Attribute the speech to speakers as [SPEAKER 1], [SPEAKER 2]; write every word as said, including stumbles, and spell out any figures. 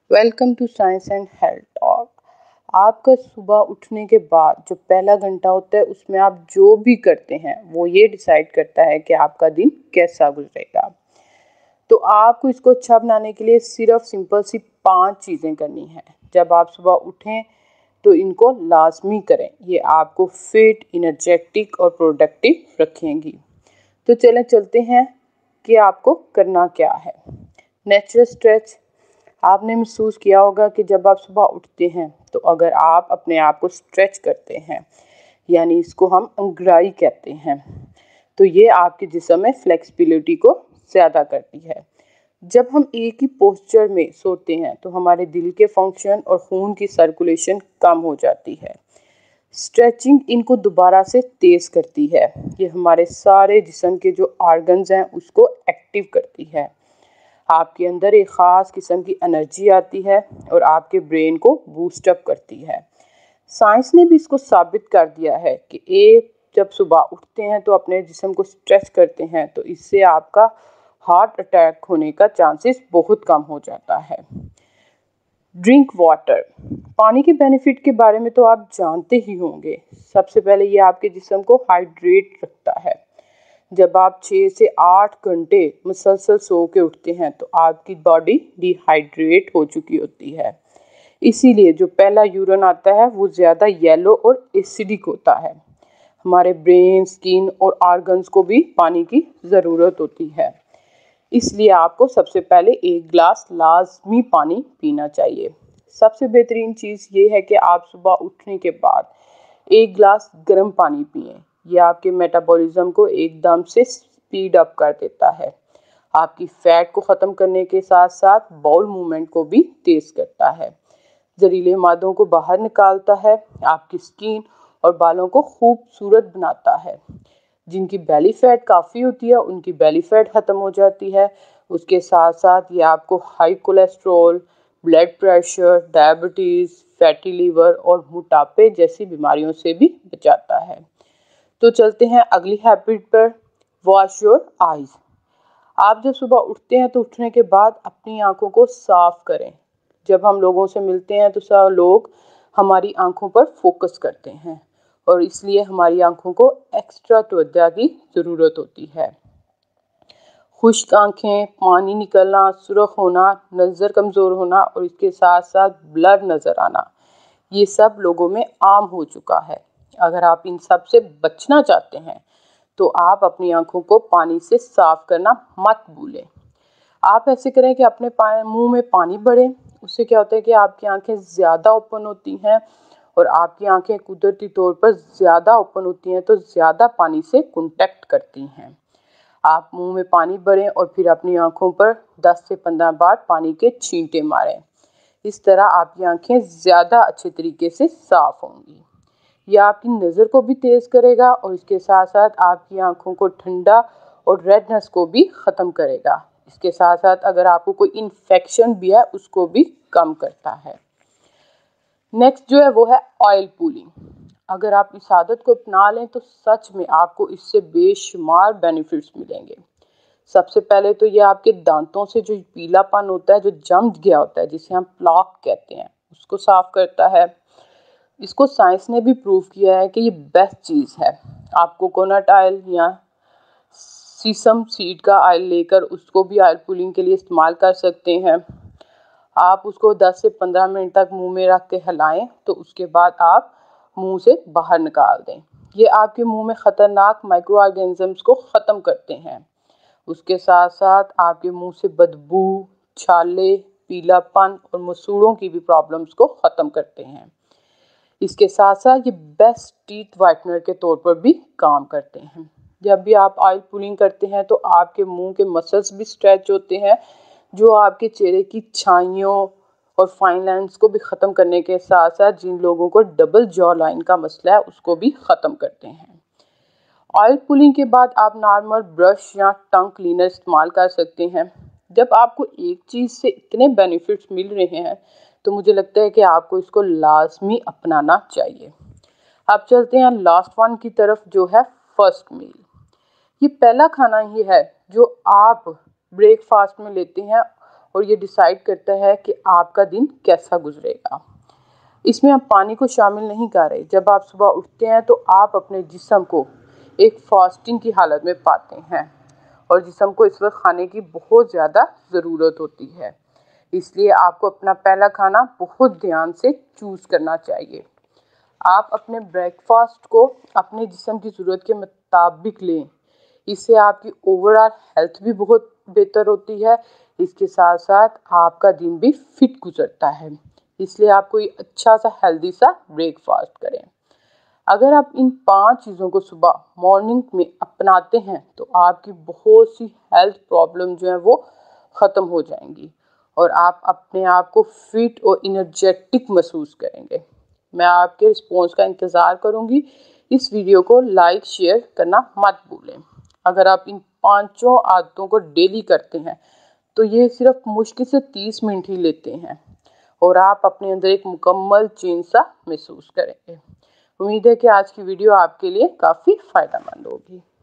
[SPEAKER 1] Welcome to science and health talk. आपका सुबह उठने के बाद जो पहला घंटा होता है उसमें आप जो भी करते हैं वो ये डिसाइड करता है कि आपका दिन कैसा गुजरेगा। तो आपको इसको अच्छा बनाने के लिए सिर्फ सिंपल सी पांच चीज़ें करनी है। जब आप सुबह उठें तो इनको लाजमी करें, ये आपको फिट, इनर्जेटिक और प्रोडक्टिव रखेंगी। तो चलें चलते हैं कि आपको करना क्या है। Natural stretch. आपने महसूस किया होगा कि जब आप सुबह उठते हैं तो अगर आप अपने आप को स्ट्रेच करते हैं, यानी इसको हम अंगड़ाई कहते हैं, तो ये आपके जिस्म में फ्लेक्सिबिलिटी को ज़्यादा करती है। जब हम एक ही पोस्चर में सोते हैं तो हमारे दिल के फंक्शन और खून की सर्कुलेशन कम हो जाती है। स्ट्रेचिंग इनको दोबारा से तेज़ करती है। ये हमारे सारे जिस्म के जो ऑर्गन्स हैं उसको एक्टिव करती है। आपके अंदर एक ख़ास किस्म की एनर्जी आती है और आपके ब्रेन को बूस्ट अप करती है। साइंस ने भी इसको साबित कर दिया है कि एक जब सुबह उठते हैं तो अपने जिस्म को स्ट्रेच करते हैं तो इससे आपका हार्ट अटैक होने का चांसेस बहुत कम हो जाता है। Drink water. पानी के बेनिफिट के बारे में तो आप जानते ही होंगे। सबसे पहले ये आपके जिस्म को हाइड्रेट रखता है। जब आप छः से आठ घंटे मुसलसल सो के उठते हैं तो आपकी बॉडी डिहाइड्रेट हो चुकी होती है, इसीलिए जो पहला यूरिन आता है वो ज़्यादा येलो और एसिडिक होता है। हमारे ब्रेन, स्किन और ऑर्गन्स को भी पानी की ज़रूरत होती है, इसलिए आपको सबसे पहले एक गिलास लाजमी पानी पीना चाहिए। सबसे बेहतरीन चीज़ ये है कि आप सुबह उठने के बाद एक गिलास गर्म पानी पिएं। यह आपके मेटाबॉलिज्म को एकदम से स्पीड अप कर देता है। आपकी फैट को ख़त्म करने के साथ साथ बाउल मूवमेंट को भी तेज़ करता है। जहरीले मादों को बाहर निकालता है। आपकी स्किन और बालों को खूबसूरत बनाता है। जिनकी बैली फैट काफ़ी होती है उनकी बैली फैट ख़त्म हो जाती है। उसके साथ साथ ये आपको high cholesterol, blood pressure, diabetes, fatty liver और मोटापे जैसी बीमारियों से भी बचाता है। तो चलते हैं अगली हैबिट पर, वॉश योर आइज़। आप जब सुबह उठते हैं तो उठने के बाद अपनी आंखों को साफ करें। जब हम लोगों से मिलते हैं तो सब लोग हमारी आंखों पर फोकस करते हैं और इसलिए हमारी आंखों को एक्स्ट्रा तवज्जो की ज़रूरत होती है। खुश्क आंखें, पानी निकलना, सुर्ख होना, नज़र कमज़ोर होना और इसके साथ साथ ब्लर नज़र आना, ये सब लोगों में आम हो चुका है। अगर आप इन सब से बचना चाहते हैं तो आप अपनी आंखों को पानी से साफ करना मत भूलें। आप ऐसे करें कि अपने मुंह में पानी भरें। उससे क्या होता है कि आपकी आंखें ज़्यादा ओपन होती हैं और आपकी आंखें कुदरती तौर पर ज़्यादा ओपन होती हैं तो ज़्यादा पानी से कांटेक्ट करती हैं। आप मुंह में पानी भरें और फिर अपनी आंखों पर दस से पंद्रह बार पानी के छींटे मारें। इस तरह आपकी आंखें ज़्यादा अच्छे तरीके से साफ़ होंगी। यह आपकी नज़र को भी तेज़ करेगा और इसके साथ साथ आपकी आंखों को ठंडा और रेडनेस को भी ख़त्म करेगा। इसके साथ साथ अगर आपको कोई इन्फेक्शन भी है उसको भी कम करता है। नेक्स्ट जो है वो है ऑयल पुलिंग। अगर आप इस आदत को अपना लें तो सच में आपको इससे बेशुमार बेनिफिट्स मिलेंगे। सबसे पहले तो ये आपके दांतों से जो पीलापन होता है, जो जम गया होता है, जिसे हम प्लाक कहते हैं, उसको साफ करता है। इसको साइंस ने भी प्रूव किया है कि ये बेस्ट चीज़ है। आप कोकोनट ऑयल या सीसम सीड का ऑयल लेकर उसको भी ऑयल पुलिंग के लिए इस्तेमाल कर सकते हैं। आप उसको दस से पंद्रह मिनट तक मुंह में रख के हिलाएं तो उसके बाद आप मुंह से बाहर निकाल दें। ये आपके मुंह में ख़तरनाक माइक्रो ऑर्गेनिजम्स को ख़त्म करते हैं। उसके साथ साथ आपके मुंह से बदबू, छाले, पीलापन और मसूड़ों की भी प्रॉब्लम्स को ख़त्म करते हैं। इसके साथ साथ ये बेस्ट टीथ वाइटनर के तौर पर भी काम करते हैं। जब भी आप ऑयल पुलिंग करते हैं तो आपके मुंह के मसल्स भी स्ट्रेच होते हैं, जो आपके चेहरे की छाइयों और फाइन लाइंस को भी ख़त्म करने के साथ साथ जिन लोगों को डबल जॉ लाइन का मसला है उसको भी ख़त्म करते हैं। ऑयल पुलिंग के बाद आप नॉर्मल ब्रश या टंग क्लीनर इस्तेमाल कर सकते हैं। जब आपको एक चीज़ से इतने बेनिफिट्स मिल रहे हैं तो मुझे लगता है कि आपको इसको लाजमी अपनाना चाहिए। अब चलते हैं लास्ट वन की तरफ, जो है फर्स्ट मील। ये पहला खाना ही है जो आप ब्रेकफास्ट में लेते हैं और ये डिसाइड करता है कि आपका दिन कैसा गुजरेगा। इसमें आप पानी को शामिल नहीं कर रहे। जब आप सुबह उठते हैं तो आप अपने जिस्म को एक फास्टिंग की हालत में पाते हैं और जिस्म को इस वक्त खाने की बहुत ज़्यादा ज़रूरत होती है। इसलिए आपको अपना पहला खाना बहुत ध्यान से चूज़ करना चाहिए। आप अपने ब्रेकफास्ट को अपने जिस्म की ज़रूरत के मुताबिक लें। इससे आपकी ओवरऑल हेल्थ भी बहुत बेहतर होती है। इसके साथ साथ आपका दिन भी फिट गुजरता है। इसलिए आप कोई अच्छा सा हेल्दी सा ब्रेकफास्ट करें। अगर आप इन पांच चीज़ों को सुबह मॉर्निंग में अपनाते हैं तो आपकी बहुत सी हेल्थ प्रॉब्लम जो है वो ख़त्म हो जाएंगी और आप अपने आप को फिट और इनर्जेटिक महसूस करेंगे। मैं आपके रिस्पॉन्स का इंतज़ार करूंगी। इस वीडियो को लाइक शेयर करना मत भूलें। अगर आप इन पांचों आदतों को डेली करते हैं तो ये सिर्फ मुश्किल से तीस मिनट ही लेते हैं और आप अपने अंदर एक मुकम्मल चेंज सा महसूस करेंगे। उम्मीद है कि आज की वीडियो आपके लिए काफ़ी फ़ायदेमंद होगी।